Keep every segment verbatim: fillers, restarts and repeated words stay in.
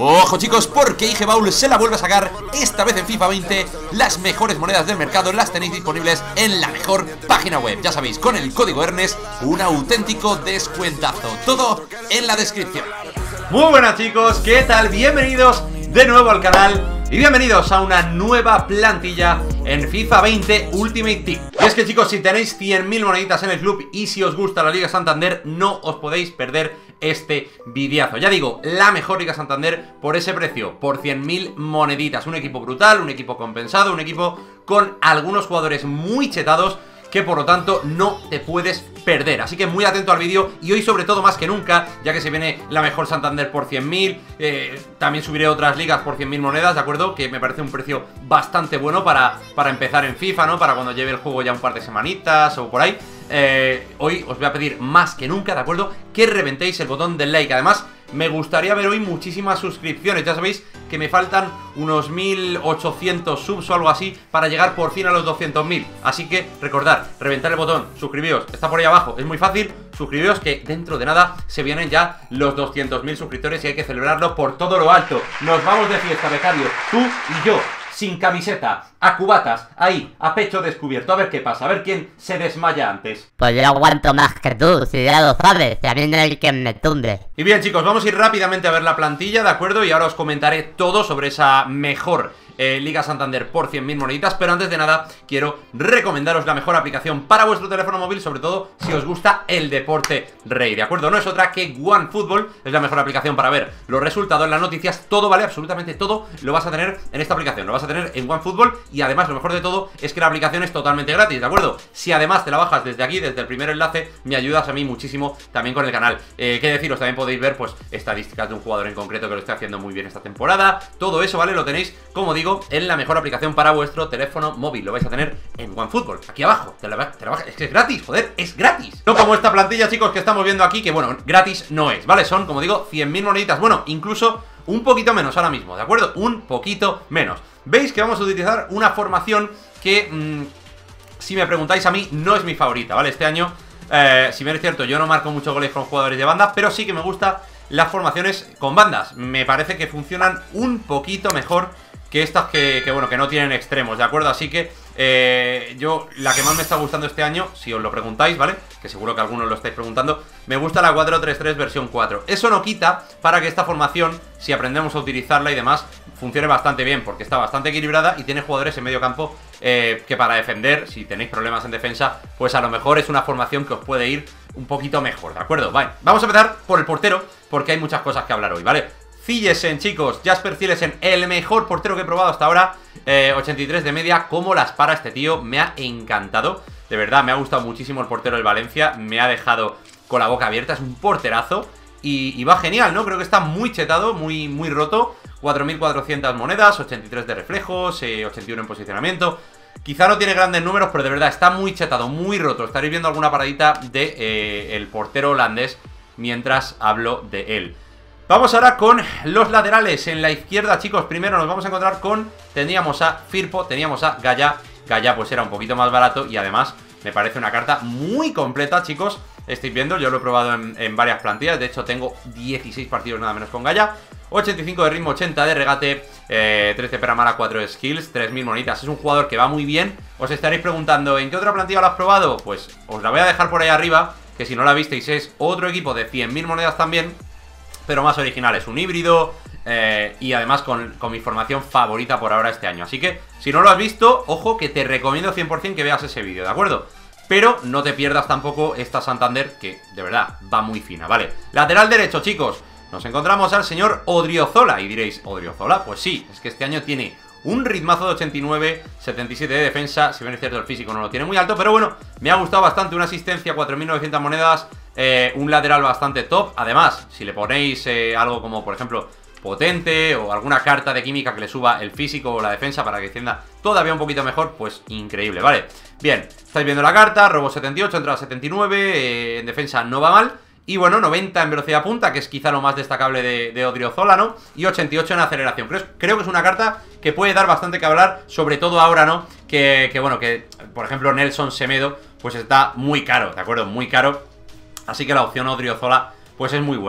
Ojo chicos, porque I G Baul se la vuelve a sacar, esta vez en FIFA veinte. Las mejores monedas del mercado las tenéis disponibles en la mejor página web. Ya sabéis, con el código Ernest, un auténtico descuentazo. Todo en la descripción. Muy buenas chicos, ¿qué tal? Bienvenidos de nuevo al canal y bienvenidos a una nueva plantilla en FIFA veinte Ultimate Team. Y es que chicos, si tenéis cien mil moneditas en el club y si os gusta la Liga Santander, no os podéis perder este videazo. Ya digo, la mejor Liga Santander por ese precio, por cien mil moneditas. Un equipo brutal, un equipo compensado, un equipo con algunos jugadores muy chetados que por lo tanto no te puedes perder. Así que muy atento al vídeo y hoy sobre todo más que nunca, ya que se viene la mejor Santander por cien mil, eh, también subiré otras ligas por cien mil monedas, ¿de acuerdo? Que me parece un precio bastante bueno para, para empezar en FIFA, ¿no? Para cuando lleve el juego ya un par de semanitas o por ahí. Eh, hoy os voy a pedir más que nunca, ¿de acuerdo? Que reventéis el botón del like. Además, me gustaría ver hoy muchísimas suscripciones. Ya sabéis que me faltan unos mil ochocientos subs o algo así para llegar por fin a los doscientos mil. Así que recordad, reventar el botón, suscribíos, está por ahí abajo, es muy fácil. Suscribíos que dentro de nada se vienen ya los doscientos mil suscriptores y hay que celebrarlo por todo lo alto. Nos vamos de fiesta, becario, tú y yo, sin camiseta, a cubatas, ahí, a pecho descubierto. A ver qué pasa, a ver quién se desmaya antes. Pues yo aguanto más que tú, si ya lo sabes, también el que me tunde. Y bien chicos, vamos a ir rápidamente a ver la plantilla, ¿de acuerdo? Y ahora os comentaré todo sobre esa mejor eh, Liga Santander por cien mil moneditas. Pero antes de nada, quiero recomendaros la mejor aplicación para vuestro teléfono móvil, sobre todo si os gusta el deporte rey, ¿de acuerdo? No es otra que OneFootball, es la mejor aplicación para ver los resultados, las noticias, todo, ¿vale? Absolutamente todo lo vas a tener en esta aplicación, lo vas a tener en OneFootball. Y además lo mejor de todo es que la aplicación es totalmente gratis, ¿de acuerdo? Si además te la bajas desde aquí, desde el primer enlace, me ayudas a mí muchísimo también con el canal. eh, ¿Qué deciros? También podéis ver pues estadísticas de un jugador en concreto que lo esté haciendo muy bien esta temporada. Todo eso, ¿vale? Lo tenéis, como digo, en la mejor aplicación para vuestro teléfono móvil. Lo vais a tener en OneFootball, aquí abajo, te la, te la bajas. Es que es gratis, joder, es gratis. No como esta plantilla, chicos, que estamos viendo aquí, que bueno, gratis no es, ¿vale? Son, como digo, cien mil moneditas, bueno, incluso un poquito menos ahora mismo, ¿de acuerdo? Un poquito menos. Veis que vamos a utilizar una formación que, mmm, si me preguntáis a mí, no es mi favorita, ¿vale? Este año, eh, si bien es cierto, yo no marco muchos goles con jugadores de banda, pero sí que me gustan las formaciones con bandas. Me parece que funcionan un poquito mejor que estas que, que bueno, que no tienen extremos, ¿de acuerdo? Así que eh, yo, la que más me está gustando este año, si os lo preguntáis, ¿vale? Que seguro que algunos lo estáis preguntando, me gusta la cuatro tres tres versión cuatro. Eso no quita para que esta formación, si aprendemos a utilizarla y demás, funcione bastante bien, porque está bastante equilibrada y tiene jugadores en medio campo eh, que para defender, si tenéis problemas en defensa, pues a lo mejor es una formación que os puede ir un poquito mejor, ¿de acuerdo? Vale, vamos a empezar por el portero, porque hay muchas cosas que hablar hoy, ¿vale? Cillesen, chicos, Jasper Cillesen, el mejor portero que he probado hasta ahora, eh, ochenta y tres de media. Cómo las para este tío, me ha encantado. De verdad, me ha gustado muchísimo el portero del Valencia. Me ha dejado con la boca abierta, es un porterazo. Y, y va genial, ¿no? Creo que está muy chetado, muy, muy roto. Cuatro mil cuatrocientas monedas, ochenta y tres de reflejos, eh, ochenta y uno en posicionamiento. Quizá no tiene grandes números, pero de verdad está muy chetado, muy roto. Estaréis viendo alguna paradita de eh, el portero holandés mientras hablo de él. Vamos ahora con los laterales. En la izquierda, chicos, primero nos vamos a encontrar con... Teníamos a Firpo, teníamos a Gaya. Gaya pues era un poquito más barato y además me parece una carta muy completa, chicos. Estáis viendo, yo lo he probado en, en varias plantillas. De hecho tengo dieciséis partidos nada menos con Gaya. ochenta y cinco de ritmo, ochenta de regate, eh, trece para mala, cuatro de skills, tres mil monitas. Es un jugador que va muy bien. Os estaréis preguntando, ¿en qué otra plantilla lo has probado? Pues os la voy a dejar por ahí arriba, que si no la visteis es otro equipo de cien mil monedas también, pero más original, es un híbrido eh, y además con, con mi formación favorita por ahora este año. Así que, si no lo has visto, ojo que te recomiendo cien por cien que veas ese vídeo, ¿de acuerdo? Pero no te pierdas tampoco esta Santander, que de verdad va muy fina, ¿vale? Lateral derecho, chicos, nos encontramos al señor Odriozola. Y diréis, ¿Odriozola? Pues sí, es que este año tiene un ritmazo de ochenta y nueve, setenta y siete de defensa. Si bien es cierto, el físico no lo tiene muy alto, pero bueno, me ha gustado bastante. Una asistencia, cuatro mil novecientas monedas. Eh, un lateral bastante top. Además, si le ponéis eh, algo como, por ejemplo, potente o alguna carta de química que le suba el físico o la defensa para que descienda todavía un poquito mejor, pues increíble, ¿vale? Bien, estáis viendo la carta, robo setenta y ocho, entrada setenta y nueve, eh, en defensa no va mal. Y bueno, noventa en velocidad punta, que es quizá lo más destacable de, de Odriozola, ¿no? Y ochenta y ocho en aceleración. Creo, creo que es una carta que puede dar bastante que hablar, sobre todo ahora, ¿no? Que, que bueno, que por ejemplo Nelson Semedo, pues está muy caro, ¿de acuerdo? Muy caro. Así que la opción Odriozola, pues es muy buena.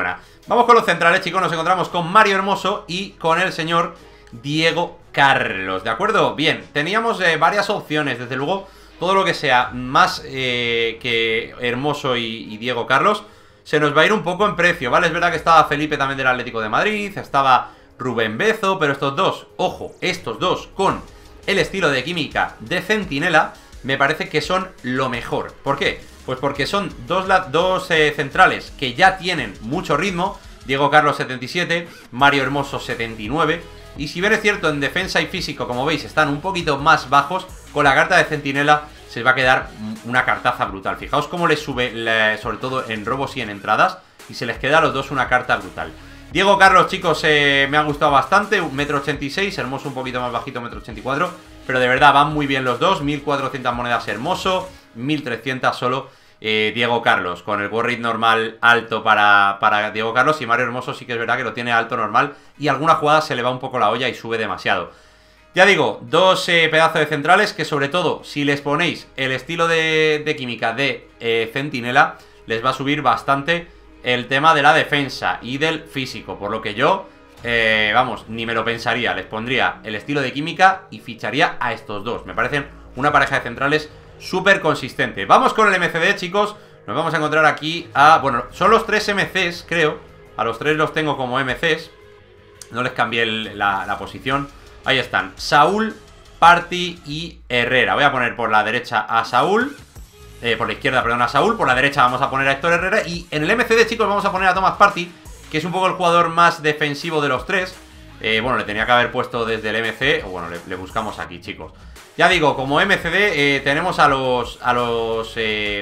Vamos con los centrales, chicos. Nos encontramos con Mario Hermoso y con el señor Diego Carlos, ¿de acuerdo? Bien, teníamos eh, varias opciones. Desde luego, todo lo que sea más eh, que Hermoso y, y Diego Carlos se nos va a ir un poco en precio, ¿vale? Es verdad que estaba Felipe también del Atlético de Madrid, estaba Rubén Bezo, pero estos dos, ojo, estos dos con el estilo de química de Centinela, me parece que son lo mejor. ¿Por qué? Pues porque son dos, dos eh, centrales que ya tienen mucho ritmo. Diego Carlos setenta y siete, Mario Hermoso setenta y nueve. Y si bien es cierto, en defensa y físico, como veis, están un poquito más bajos, con la carta de Centinela se va a quedar una cartaza brutal. Fijaos cómo les sube, la, sobre todo en robos y en entradas, y se les queda a los dos una carta brutal. Diego Carlos, chicos, eh, me ha gustado bastante, un metro ochenta y seis, Hermoso un poquito más bajito, metro ochenta y cuatro, pero de verdad van muy bien los dos, mil cuatrocientas monedas Hermoso, mil trescientas solo eh, Diego Carlos, con el Warrit normal alto para, para Diego Carlos, y Mario Hermoso sí que es verdad que lo tiene alto normal, y alguna jugada se le va un poco la olla y sube demasiado. Ya digo, dos eh, pedazos de centrales que sobre todo, si les ponéis el estilo de, de química de eh, Centinela, les va a subir bastante el tema de la defensa y del físico, por lo que yo, eh, vamos, ni me lo pensaría, les pondría el estilo de química y ficharía a estos dos. Me parecen una pareja de centrales súper consistente. Vamos con el M C D, chicos, nos vamos a encontrar aquí a, bueno, son los tres M Cs, creo, a los tres los tengo como M Cs, no les cambié el, la, la posición, ahí están, Saúl, Party y Herrera. Voy a poner por la derecha a Saúl, Eh, por la izquierda, perdón, a Saúl. Por la derecha vamos a poner a Héctor Herrera. Y en el M C D, chicos, vamos a poner a Thomas Partey, que es un poco el jugador más defensivo de los tres. eh, Bueno, le tenía que haber puesto desde el M C. O bueno, le, le buscamos aquí, chicos. Ya digo, como M C D eh, tenemos a los... A los... Eh,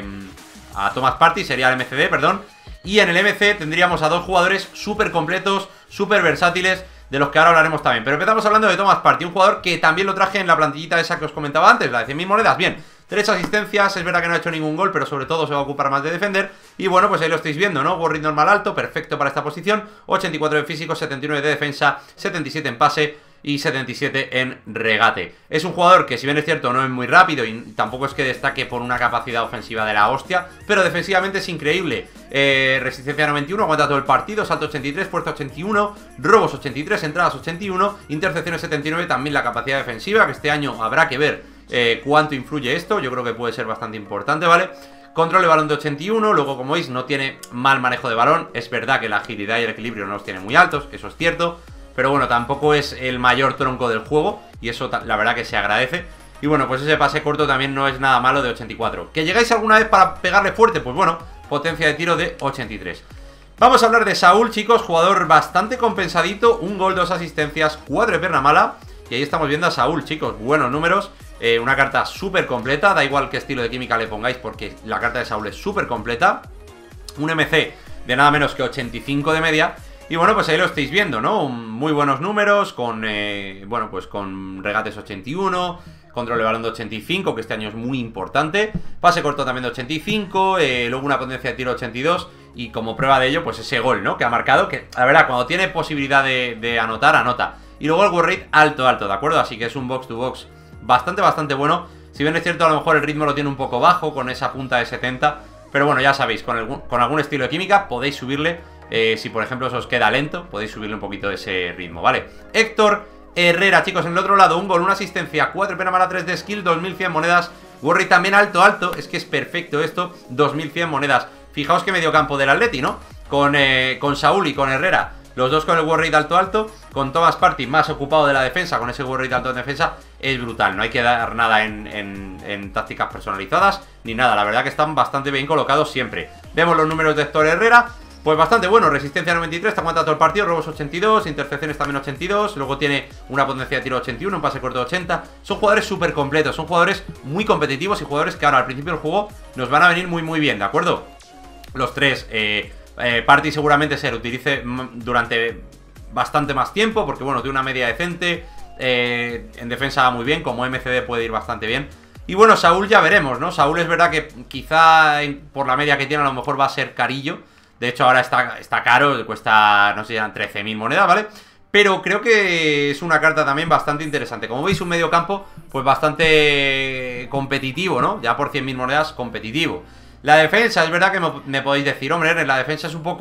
a Thomas Partey, sería el M C D, perdón. Y en el M C tendríamos a dos jugadores súper completos, súper versátiles, de los que ahora hablaremos también. Pero empezamos hablando de Thomas Partey, un jugador que también lo traje en la plantillita esa que os comentaba antes, la de cien mil monedas. Bien, tres asistencias, es verdad que no ha hecho ningún gol, pero sobre todo se va a ocupar más de defender. Y bueno, pues ahí lo estáis viendo, ¿no? Warrit normal alto, perfecto para esta posición. ochenta y cuatro de físico, setenta y nueve de defensa, setenta y siete en pase y setenta y siete en regate. Es un jugador que, si bien es cierto, no es muy rápido y tampoco es que destaque por una capacidad ofensiva de la hostia, pero defensivamente es increíble. eh, Resistencia noventa y uno, aguanta todo el partido, salto ochenta y tres, fuerza ochenta y uno, robos ochenta y tres, entradas ochenta y uno, intercepciones setenta y nueve, también la capacidad defensiva, que este año habrá que ver eh, cuánto influye esto. Yo creo que puede ser bastante importante, ¿vale? Control de balón de ochenta y uno, luego como veis no tiene mal manejo de balón. Es verdad que la agilidad y el equilibrio no los tiene muy altos, eso es cierto, pero bueno, tampoco es el mayor tronco del juego, y eso la verdad que se agradece. Y bueno, pues ese pase corto también no es nada malo de ochenta y cuatro. ¿Que llegáis alguna vez para pegarle fuerte? Pues bueno, potencia de tiro de ochenta y tres. Vamos a hablar de Saúl, chicos, jugador bastante compensadito, un gol, dos asistencias, cuatro de pierna mala. Y ahí estamos viendo a Saúl, chicos, buenos números, eh, una carta súper completa, da igual qué estilo de química le pongáis porque la carta de Saúl es súper completa. Un M C de nada menos que ochenta y cinco de media. Y bueno, pues ahí lo estáis viendo, ¿no? Muy buenos números, con, eh, bueno, pues con regates ochenta y uno, control de balón de ochenta y cinco, que este año es muy importante, pase corto también de ochenta y cinco, eh, luego una potencia de tiro ochenta y dos, y como prueba de ello, pues ese gol, ¿no? Que ha marcado, que la verdad, cuando tiene posibilidad de, de anotar, anota. Y luego el Warrit alto, alto, ¿de acuerdo? Así que es un box to box bastante, bastante bueno. Si bien es cierto, a lo mejor el ritmo lo tiene un poco bajo, con esa punta de setenta, pero bueno, ya sabéis, con, el, con algún estilo de química podéis subirle. Eh, si por ejemplo os queda lento, podéis subirle un poquito de ese ritmo, ¿vale? Héctor Herrera, chicos, en el otro lado, un gol, una asistencia, cuatro pena mala, tres de skill, dos mil cien monedas. Warrit también alto, alto, es que es perfecto esto, dos mil cien monedas. Fijaos que medio campo del Atleti, ¿no? Con, eh, con Saúl y con Herrera, los dos con el Warrit alto, alto. Con Thomas Partey más ocupado de la defensa, con ese Warrit alto en defensa, es brutal. No hay que dar nada en, en, en tácticas personalizadas, ni nada, la verdad que están bastante bien colocados siempre. Vemos los números de Héctor Herrera. Pues bastante bueno, resistencia noventa y tres, te aguanta todo el partido, robos ochenta y dos, intercepciones también ochenta y dos, luego tiene una potencia de tiro ochenta y uno, un pase corto de ochenta. Son jugadores súper completos, son jugadores muy competitivos y jugadores que ahora al principio del juego nos van a venir muy muy bien, ¿de acuerdo? Los tres, eh, eh, Partey seguramente se utilice durante bastante más tiempo, porque bueno, tiene una media decente, eh, en defensa va muy bien, como M C D puede ir bastante bien. Y bueno, Saúl ya veremos, ¿no? Saúl es verdad que quizá por la media que tiene a lo mejor va a ser carillo. De hecho ahora está, está caro, cuesta, no sé, eran trece mil monedas, ¿vale? Pero creo que es una carta también bastante interesante. Como veis, un medio campo, pues bastante competitivo, ¿no? Ya por cien mil monedas, competitivo. La defensa, es verdad que me, me podéis decir, hombre, en la defensa es un poco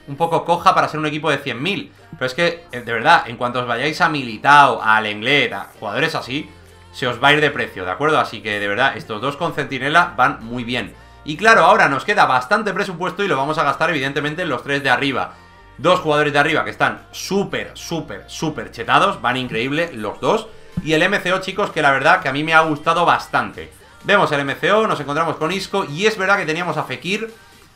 un poco coja para ser un equipo de cien mil. Pero es que, de verdad, en cuanto os vayáis a Militao, a Lenglet, a jugadores así, se os va a ir de precio, ¿de acuerdo? Así que, de verdad, estos dos con Centinela van muy bien. Y claro, ahora nos queda bastante presupuesto y lo vamos a gastar, evidentemente, en los tres de arriba. Dos jugadores de arriba que están súper, súper, súper chetados, van increíble los dos. Y el M C O, chicos, que la verdad que a mí me ha gustado bastante. Vemos el M C O, nos encontramos con Isco y es verdad que teníamos a Fekir.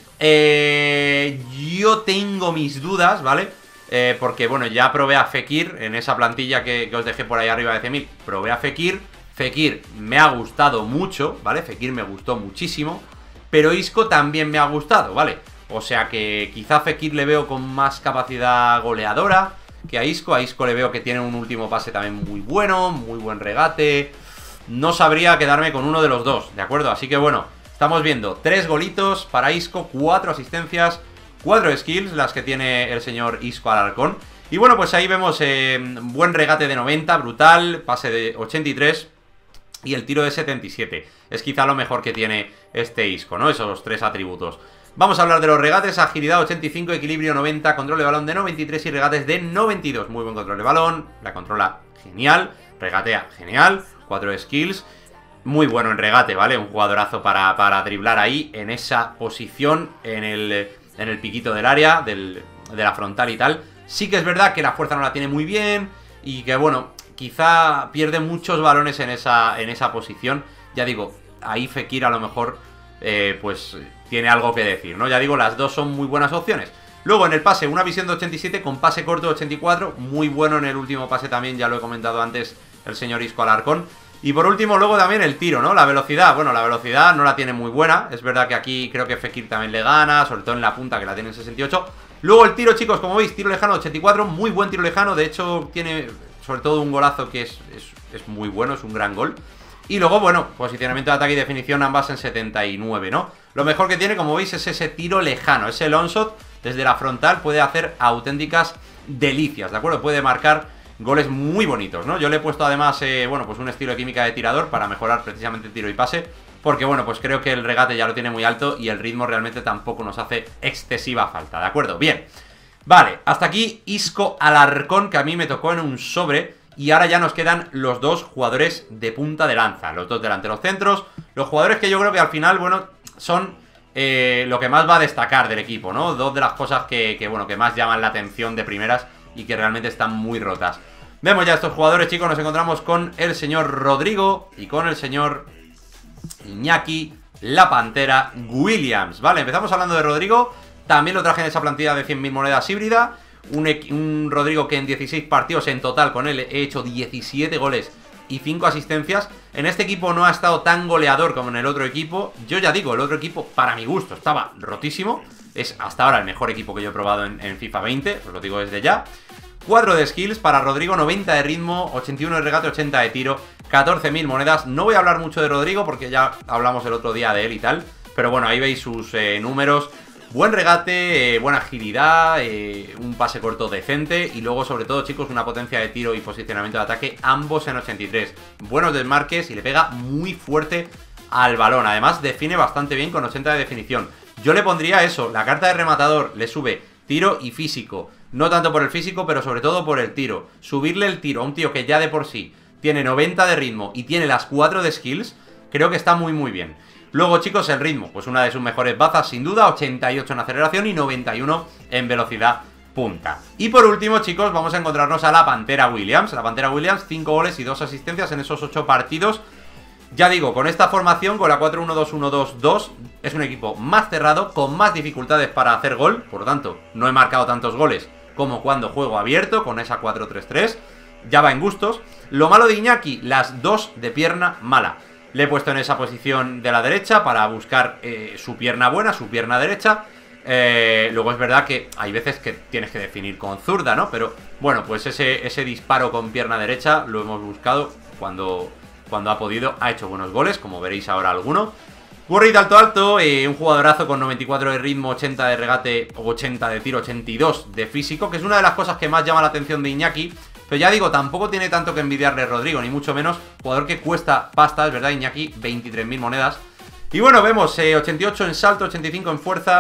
Eh, yo tengo mis dudas, ¿vale? Eh, porque, bueno, ya probé a Fekir en esa plantilla que, que os dejé por ahí arriba de cien mil. Probé a Fekir. Fekir me ha gustado mucho, ¿vale? Fekir me gustó muchísimo. Pero Isco también me ha gustado, ¿vale? O sea que quizá a Fekir le veo con más capacidad goleadora que a Isco. A Isco le veo que tiene un último pase también muy bueno, muy buen regate. No sabría quedarme con uno de los dos, ¿de acuerdo? Así que bueno, estamos viendo tres golitos para Isco, cuatro asistencias, cuatro skills, las que tiene el señor Isco Alarcón. Y bueno, pues ahí vemos eh, buen regate de noventa, brutal, pase de ochenta y tres y el tiro de setenta y siete. Es quizá lo mejor que tiene este Isco, ¿no? Esos tres atributos. Vamos a hablar de los regates: agilidad ochenta y cinco, equilibrio noventa, control de balón de noventa y tres y regates de noventa y dos. Muy buen control de balón, la controla genial, regatea genial, cuatro skills. Muy bueno en regate, ¿vale? Un jugadorazo para, para driblar ahí, en esa posición, en el, en el piquito del área, del, de la frontal y tal. Sí que es verdad que la fuerza no la tiene muy bien y que, bueno, quizá pierde muchos balones en esa, en esa posición. Ya digo, ahí Fekir a lo mejor, eh, pues, tiene algo que decir, ¿no? Ya digo, las dos son muy buenas opciones. Luego en el pase, una visión de ochenta y siete con pase corto de ochenta y cuatro. Muy bueno en el último pase también, ya lo he comentado antes, el señor Isco Alarcón. Y por último, luego también el tiro, ¿no? La velocidad, bueno, la velocidad no la tiene muy buena. Es verdad que aquí creo que Fekir también le gana, sobre todo en la punta, que la tiene en sesenta y ocho. Luego el tiro, chicos, como veis, tiro lejano ochenta y cuatro, muy buen tiro lejano. De hecho, tiene sobre todo un golazo que es, es, es muy bueno, es un gran gol. Y luego, bueno, posicionamiento de ataque y definición ambas en setenta y nueve, ¿no? Lo mejor que tiene, como veis, es ese tiro lejano, ese long shot desde la frontal. Puede hacer auténticas delicias, ¿de acuerdo? Puede marcar goles muy bonitos, ¿no? Yo le he puesto además, eh, bueno, pues un estilo de química de tirador para mejorar precisamente el tiro y pase, porque, bueno, pues creo que el regate ya lo tiene muy alto y el ritmo realmente tampoco nos hace excesiva falta, ¿de acuerdo? Bien, vale, hasta aquí Isco Alarcón, que a mí me tocó en un sobre, y ahora ya nos quedan los dos jugadores de punta de lanza, los dos delanteros centros, los jugadores que yo creo que al final, bueno, son eh, lo que más va a destacar del equipo, ¿no? Dos de las cosas que, que, bueno, que más llaman la atención de primeras y que realmente están muy rotas. Vemos ya estos jugadores, chicos. Nos encontramos con el señor Rodrigo y con el señor Iñaki, la Pantera Williams. Vale, empezamos hablando de Rodrigo. También lo traje en esa plantilla de cien mil monedas híbrida. Un, un Rodrigo que en dieciséis partidos en total con él he hecho diecisiete goles y cinco asistencias. En este equipo no ha estado tan goleador como en el otro equipo. Yo ya digo, el otro equipo, para mi gusto, estaba rotísimo. Es hasta ahora el mejor equipo que yo he probado en, en FIFA veinte, os lo digo desde ya. cuatro de skills para Rodrigo, noventa de ritmo, ochenta y uno de regate, ochenta de tiro, catorce mil monedas. No voy a hablar mucho de Rodrigo porque ya hablamos el otro día de él y tal. Pero bueno, ahí veis sus eh, números. Buen regate, eh, buena agilidad, eh, un pase corto decente y luego sobre todo, chicos, una potencia de tiro y posicionamiento de ataque, ambos en ochenta y tres. Buenos desmarques y le pega muy fuerte al balón. Además define bastante bien con ochenta de definición. Yo le pondría eso, la carta de rematador le sube tiro y físico. No tanto por el físico, pero sobre todo por el tiro. Subirle el tiro a un tío que ya de por sí tiene noventa de ritmo y tiene las cuatro de skills, creo que está muy muy bien. Luego, chicos, el ritmo, pues una de sus mejores bazas sin duda, ochenta y ocho en aceleración y noventa y uno en velocidad punta. Y por último, chicos, vamos a encontrarnos a la Pantera Williams. La Pantera Williams, cinco goles y dos asistencias en esos ocho partidos. Ya digo, con esta formación, con la cuatro uno dos uno dos dos, es un equipo más cerrado, con más dificultades para hacer gol. Por lo tanto, no he marcado tantos goles como cuando juego abierto, con esa cuatro tres tres. Ya va en gustos. Lo malo de Iñaki, las dos de pierna mala. Le he puesto en esa posición de la derecha para buscar eh, su pierna buena, su pierna derecha. Eh, luego es verdad que hay veces que tienes que definir con zurda, ¿no? Pero bueno, pues ese, ese disparo con pierna derecha lo hemos buscado cuando, cuando ha podido. Ha hecho buenos goles, como veréis ahora alguno. Burrito alto alto, eh, un jugadorazo con noventa y cuatro de ritmo, ochenta de regate, ochenta de tiro, ochenta y dos de físico, que es una de las cosas que más llama la atención de Iñaki. Pero ya digo, tampoco tiene tanto que envidiarle Rodrigo, ni mucho menos. Jugador que cuesta pasta, es verdad, Iñaki, veintitrés mil monedas. Y bueno, vemos eh, ochenta y ocho en salto, ochenta y cinco en fuerza,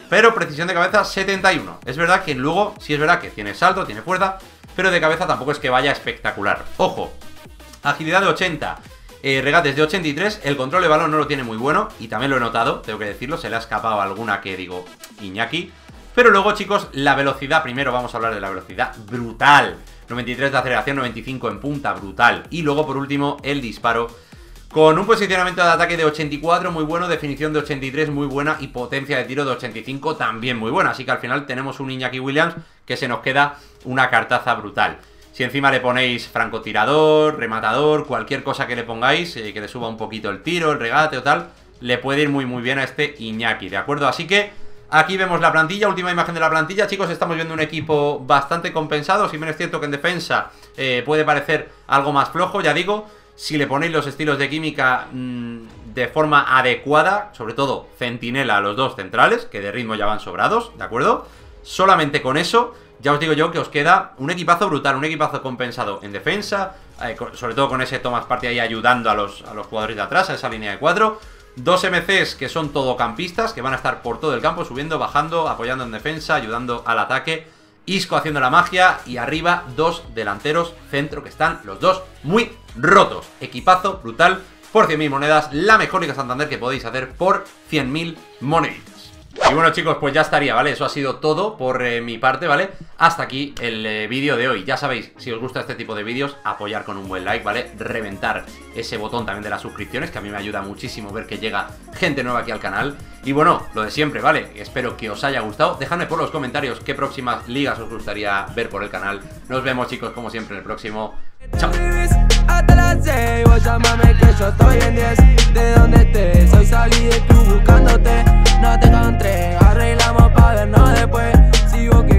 pero precisión de cabeza setenta y uno. Es verdad que luego, sí es verdad que tiene salto, tiene fuerza, pero de cabeza tampoco es que vaya espectacular. Ojo, agilidad de ochenta, eh, regates de ochenta y tres, el control de balón no lo tiene muy bueno, y también lo he notado, tengo que decirlo, se le ha escapado alguna que digo, Iñaki. Pero luego, chicos, la velocidad, primero vamos a hablar de la velocidad, brutal. noventa y tres de aceleración, noventa y cinco en punta, brutal. Y luego, por último, el disparo, con un posicionamiento de ataque de ochenta y cuatro, muy bueno, definición de ochenta y tres, muy buena, y potencia de tiro de ochenta y cinco, también muy buena. Así que al final tenemos un Iñaki Williams que se nos queda una cartaza brutal. Si encima le ponéis francotirador, rematador, cualquier cosa que le pongáis, eh, que le suba un poquito el tiro, el regate o tal, le puede ir muy muy bien a este Iñaki, ¿de acuerdo? Así que aquí vemos la plantilla, última imagen de la plantilla, chicos, estamos viendo un equipo bastante compensado, si bien es cierto que en defensa eh, puede parecer algo más flojo, ya digo, si le ponéis los estilos de química mmm, de forma adecuada, sobre todo centinela a los dos centrales, que de ritmo ya van sobrados, ¿de acuerdo? Solamente con eso, ya os digo yo que os queda un equipazo brutal, un equipazo compensado en defensa, eh, con, sobre todo con ese Thomas Partey ahí ayudando a los, a los jugadores de atrás, a esa línea de cuatro. Dos M Cs que son todocampistas, que van a estar por todo el campo, subiendo, bajando, apoyando en defensa, ayudando al ataque. Isco haciendo la magia, y arriba dos delanteros centro que están los dos muy rotos. Equipazo brutal por cien mil monedas, la mejor Liga Santander que podéis hacer por cien mil moneditas. Y bueno, chicos, pues ya estaría, ¿vale? Eso ha sido todo por eh, mi parte, ¿vale? Hasta aquí el eh, vídeo de hoy. Ya sabéis, si os gusta este tipo de vídeos, apoyar con un buen like, ¿vale? Reventar ese botón también de las suscripciones, que a mí me ayuda muchísimo ver que llega gente nueva aquí al canal. Y bueno, lo de siempre, ¿vale? Espero que os haya gustado. Dejadme por los comentarios qué próximas ligas os gustaría ver por el canal. Nos vemos, chicos, como siempre, en el próximo. Chao. Hasta las seis, vos llámame que yo estoy en diez. De donde estés, hoy salí de club buscándote. No te encontré, arreglamos pa' vernos después. Si vos querés